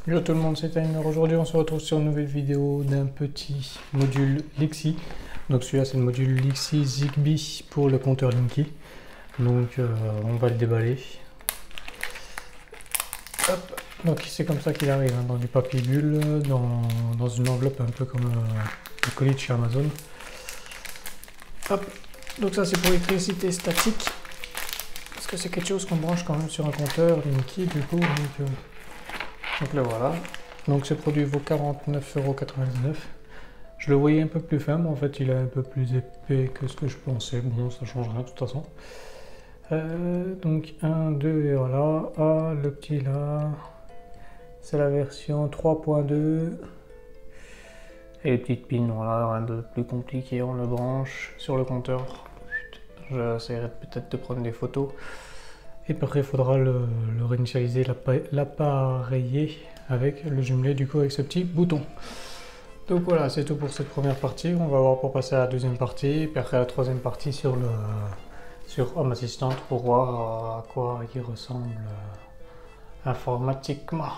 Hello tout le monde, c'est Timer. Aujourd'hui on se retrouve sur une nouvelle vidéo d'un petit module Lixi. Donc celui-là c'est le module Lixi Zigbee pour le compteur Linky. Donc on va le déballer. Hop. Donc c'est comme ça qu'il arrive, hein, dans du papier bulle, dans une enveloppe un peu comme un colis de chez Amazon. Hop. Donc ça c'est pour l'électricité statique. Parce que c'est quelque chose qu'on branche quand même sur un compteur Linky du coup. Donc là voilà, donc ce produit vaut 49,99 €. Je le voyais un peu plus fin, mais en fait il est un peu plus épais que ce que je pensais. Bon, ça change rien de toute façon. Donc 1, 2 et voilà. Ah, le petit là, c'est la version 3.2. Et les petites pins, voilà, rien de plus compliqué, on le branche sur le compteur. J'essaierai peut-être de prendre des photos. Et après il faudra le réinitialiser, l'appareiller avec le jumelé du coup avec ce petit bouton. Donc voilà, c'est tout pour cette première partie. On va voir pour passer à la deuxième partie, puis après à la troisième partie sur Home Assistant pour voir à quoi il ressemble informatiquement.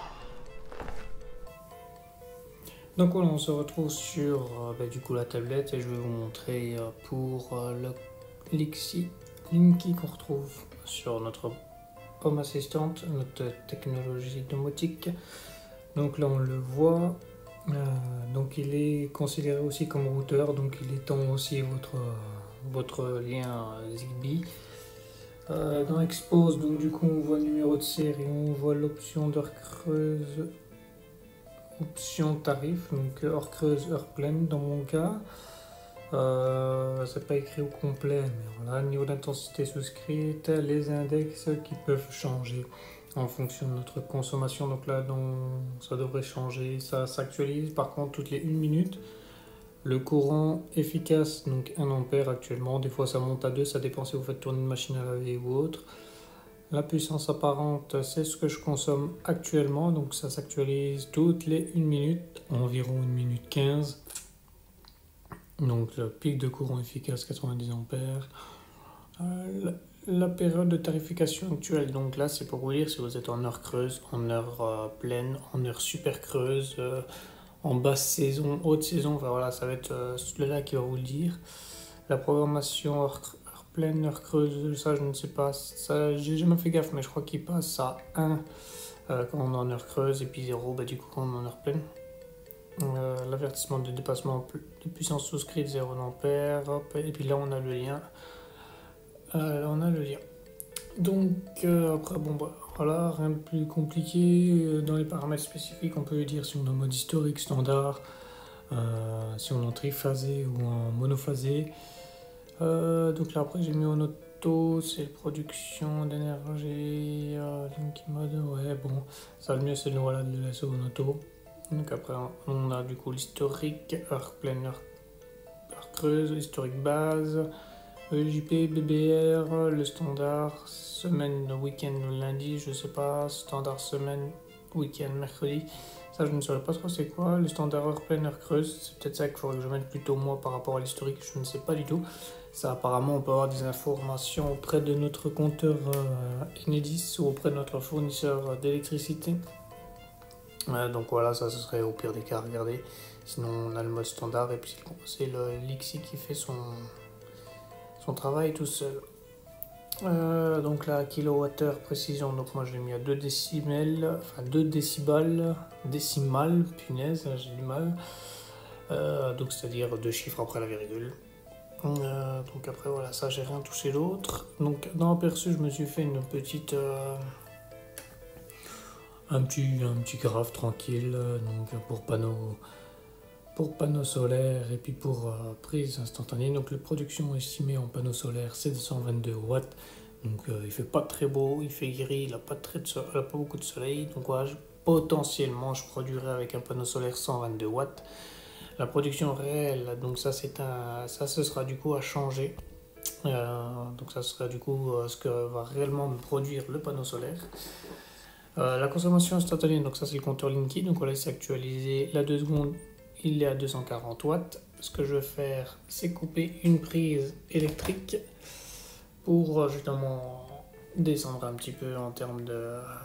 Donc voilà, on se retrouve sur du coup la tablette et je vais vous montrer pour le Lixi Linky qu'on retrouve sur notre Home Assistant, notre technologie domotique. Donc là on le voit, donc il est considéré aussi comme routeur, donc il étend aussi votre lien Zigbee. Dans Expose, donc du coup on voit le numéro de série, on voit l'option d'heure creuse, option tarif, donc heure creuse, heure pleine dans mon cas. C'est pas écrit au complet, mais voilà, niveau d'intensité souscrite, les index qui peuvent changer en fonction de notre consommation. Donc là, ça devrait changer, ça s'actualise par contre toutes les 1 minute. Le courant efficace, donc 1 ampère actuellement, des fois ça monte à 2, ça dépend si vous faites tourner une machine à laver ou autre. La puissance apparente, c'est ce que je consomme actuellement, donc ça s'actualise toutes les 1 minute, environ 1 minute 15. Donc le pic de courant efficace 90 ampères. La période de tarification actuelle, donc là c'est pour vous dire si vous êtes en heure creuse, en heure pleine, en heure super creuse, en basse saison, haute saison, enfin voilà, ça va être celui-là qui va vous le dire. La programmation heure pleine, heure creuse, ça je ne sais pas, ça j'ai jamais fait gaffe, mais je crois qu'il passe à 1 quand on est en heure creuse et puis 0 du coup quand on est en heure pleine. L'avertissement de dépassement de puissance souscrite 0 ampère, et puis là on a le lien. Donc après bon voilà, rien de plus compliqué. Dans les paramètres spécifiques on peut dire si on est en mode historique standard, si on est en triphasé ou en monophasé. Donc là après j'ai mis en auto, c'est production d'énergie, Linky mode, ouais bon, ça le mieux c'est de le laisser en auto. Donc après on a du coup l'historique, heure pleine, heure creuse, historique base, EJP, BBR, le standard, semaine, week-end, lundi, je sais pas, standard semaine, week-end, mercredi. Ça je ne saurais pas trop c'est quoi, le standard heure pleine, heure creuse, c'est peut-être ça qu'il faudrait que je mette plutôt moi par rapport à l'historique, je ne sais pas du tout. Ça apparemment on peut avoir des informations auprès de notre compteur Enedis ou auprès de notre fournisseur d'électricité. Donc voilà, ça ce serait au pire des cas à regarder. Sinon on a le mode standard et puis c'est le Lixi qui fait son travail tout seul. Donc là, kilowattheure précision, donc moi je l'ai mis à 2 décimales, enfin 2 décibels, décimales, punaise, j'ai du mal. Donc c'est-à-dire 2 chiffres après la virgule. Donc après voilà, ça j'ai rien touché d'autre. Donc dans l'aperçu, je me suis fait une petite... un petit graphe tranquille, donc pour panneaux solaires et puis pour prise instantanée. Donc la production estimée en panneaux solaires c'est 222 watts. Donc il fait pas très beau, il fait gris, il n'a pas beaucoup de soleil. Donc voilà, potentiellement je produirai avec un panneau solaire 122 watts. La production réelle, donc ça ce sera du coup à changer. Donc ça sera du coup ce que va réellement me produire le panneau solaire. La consommation instantanée, donc ça c'est le compteur Linky, donc voilà, il s'est actualisé la 2 secondes, il est à 240 watts. Ce que je vais faire, c'est couper une prise électrique pour justement descendre un petit peu en termes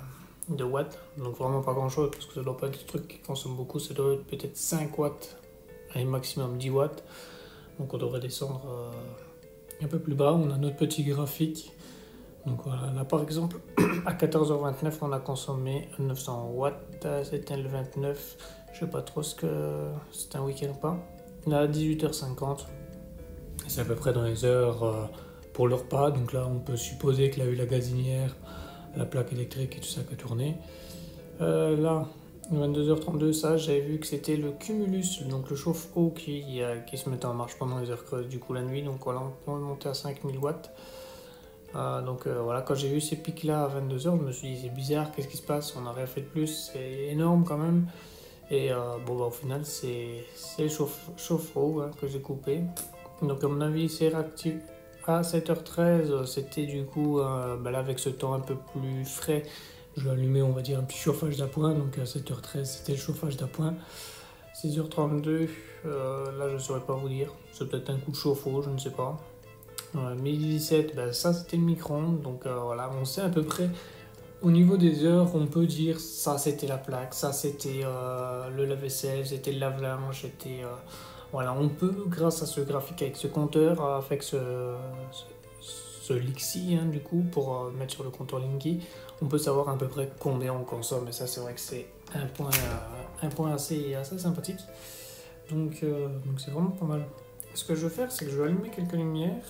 de watts, donc vraiment pas grand chose parce que ça doit pas être des trucs qui consomment beaucoup, ça doit être peut-être 5 watts et maximum 10 watts, donc on devrait descendre un peu plus bas. On a notre petit graphique, donc voilà, là par exemple à 14h29 on a consommé 900 watts, c'était le 29, je sais pas trop ce que c'était un week-end ou pas. Là à 18h50, c'est à peu près dans les heures pour le repas, donc là on peut supposer qu'il a eu la gazinière, la plaque électrique et tout ça qui a tourné. Là, 22h32, ça j'avais vu que c'était le cumulus, donc le chauffe-eau qui se mettait en marche pendant les heures creuses, du coup la nuit, donc voilà, on peut monter à 5000 watts. Donc voilà, quand j'ai vu ces pics là à 22h, je me suis dit c'est bizarre, qu'est-ce qui se passe, on n'a rien fait de plus, c'est énorme quand même. Et bon, bah, au final, c'est le chauffe-eau que j'ai coupé. Donc, à mon avis, c'est réactif. À 7h13, c'était du coup, bah, là, avec ce temps un peu plus frais, je vais allumer, on va dire, un petit chauffage d'appoint. Donc, à 7h13, c'était le chauffage d'appoint. 6h32, là, je ne saurais pas vous dire. C'est peut-être un coup de chauffe-eau, je ne sais pas. 12h17, bah, ça, c'était le micro-ondes. Donc, voilà, on sait à peu près. Au niveau des heures, on peut dire ça c'était la plaque, ça c'était le lave-vaisselle, c'était le lave-linge, c'était voilà, on peut grâce à ce graphique avec ce compteur, avec ce Lixi du coup pour mettre sur le compteur Linky, on peut savoir à peu près combien on consomme et ça c'est vrai que c'est un point assez sympathique. Donc c'est vraiment pas mal. Ce que je vais faire, c'est que je vais allumer quelques lumières.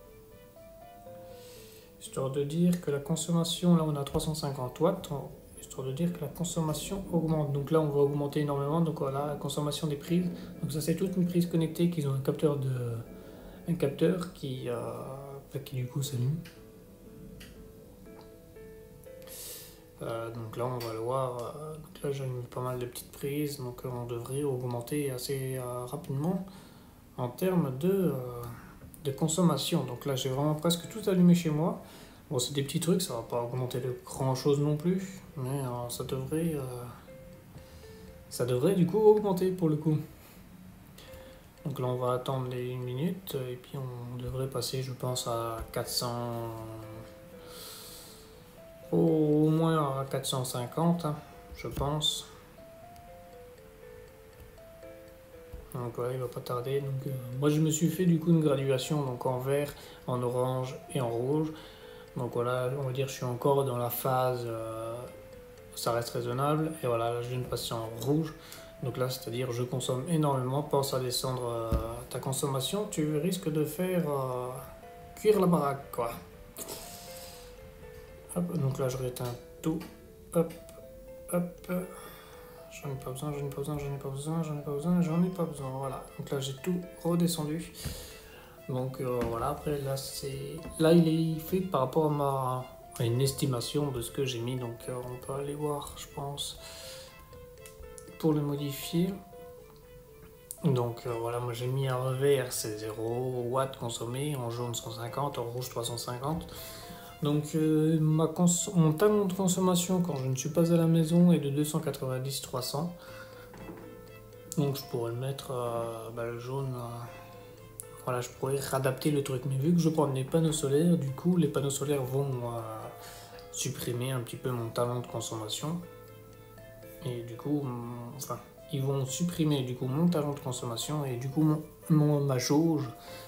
Histoire de dire que la consommation, là on a 350 watts, histoire de dire que la consommation augmente. Donc là on va augmenter énormément, donc voilà la consommation des prises. Donc ça c'est toute une prise connectée qui ont un capteur qui du coup s'allume. Donc là on va le voir, donc là j'ai mis pas mal de petites prises, donc on devrait augmenter assez rapidement en termes de consommation. Donc là j'ai vraiment presque tout allumé chez moi. Bon, c'est des petits trucs, ça va pas augmenter de grand chose non plus, mais ça devrait du coup augmenter pour le coup. Donc là on va attendre les 1 minute et puis on devrait passer je pense à 400, au moins à 450 je pense. Donc ouais, il va pas tarder. Donc, moi je me suis fait du coup une graduation donc en vert, en orange et en rouge. Donc voilà, on va dire que je suis encore dans la phase, ça reste raisonnable. Et voilà, là je viens de passer en rouge. Donc là, c'est-à-dire je consomme énormément. Pense à descendre ta consommation, tu risques de faire cuire la baraque quoi. Hop, donc là je rééteins tout. Hop, hop. J'en ai pas besoin, j'en ai pas besoin, j'en ai pas besoin, j'en ai pas besoin, j'en ai pas besoin. Voilà, donc là j'ai tout redescendu. Donc voilà, après là il est fait par rapport à une estimation de ce que j'ai mis. Donc on peut aller voir, je pense, pour le modifier. Donc voilà, moi j'ai mis en vert c'est 0 watts consommé, en jaune 150, en rouge 350. Donc mon talon de consommation quand je ne suis pas à la maison est de 290-300. Donc je pourrais le mettre le jaune. Voilà, je pourrais réadapter le truc. Mais vu que je prends des panneaux solaires, du coup les panneaux solaires vont supprimer un petit peu mon talon de consommation. Et du coup, ils vont supprimer du coup mon talon de consommation et du coup ma jauge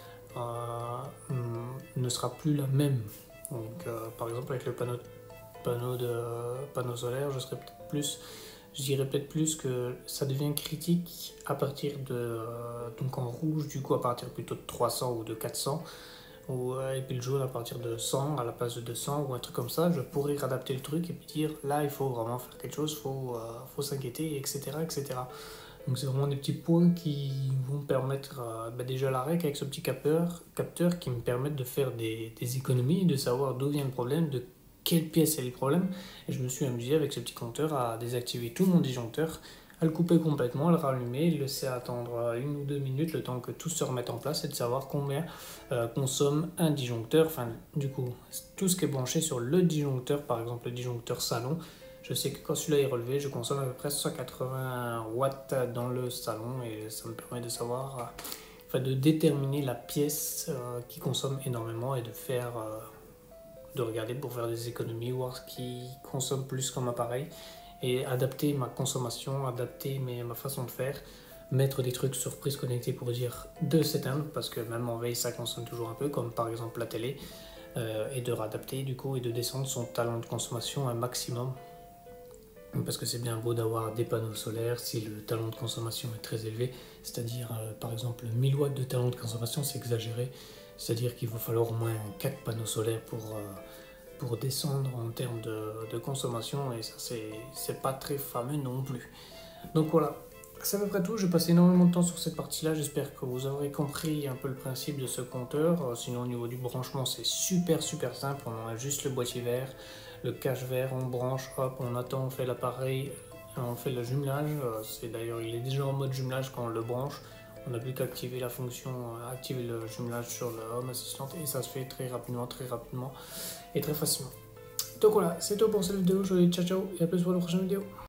ne sera plus la même. Donc par exemple avec le panneau solaire, je dirais peut-être plus que ça devient critique à partir donc en rouge du coup à partir plutôt de 300 ou de 400 et puis le jaune à partir de 100 à la place de 200 ou un truc comme ça. Je pourrais réadapter le truc et puis dire là il faut vraiment faire quelque chose, faut s'inquiéter, etc., etc. Donc c'est vraiment des petits points qui vont permettre déjà la règle avec ce petit capteur qui me permettent de faire des économies, de savoir d'où vient le problème, de quelle pièce est le problème. Et je me suis amusé avec ce petit compteur à désactiver tout mon disjoncteur, à le couper complètement, à le rallumer, le laisser attendre 1 ou 2 minutes le temps que tout se remette en place et de savoir combien consomme un disjoncteur. Enfin du coup tout ce qui est branché sur le disjoncteur, par exemple le disjoncteur salon. Je sais que quand celui-là est relevé, je consomme à peu près 180 watts dans le salon et ça me permet de savoir, de déterminer la pièce qui consomme énormément et de faire de regarder pour faire des économies, voir ce qui consomme plus comme appareil et adapter ma consommation, adapter ma façon de faire, mettre des trucs sur prise connectée pour dire de s'éteindre, parce que même en veille ça consomme toujours un peu, comme par exemple la télé, et de réadapter du coup et de descendre son talent de consommation un maximum. Parce que c'est bien beau d'avoir des panneaux solaires si le talent de consommation est très élevé, c'est-à-dire par exemple 1000 watts de talent de consommation, c'est exagéré, c'est-à-dire qu'il va falloir au moins 4 panneaux solaires pour descendre en termes de consommation, et ça c'est pas très fameux non plus. Donc voilà, c'est à peu près tout. J'ai passé énormément de temps sur cette partie-là. J'espère que vous aurez compris un peu le principe de ce compteur. Sinon, au niveau du branchement, c'est super simple. On a juste le boîtier vert, le cache vert, on branche, hop, on attend, on fait l'appareil, on fait le jumelage. D'ailleurs, il est déjà en mode jumelage quand on le branche. On n'a plus qu'à activer la fonction, activer le jumelage sur le Home Assistant, et ça se fait très rapidement et très facilement. Donc voilà, c'est tout pour cette vidéo. Je vous dis ciao et à plus pour la prochaine vidéo.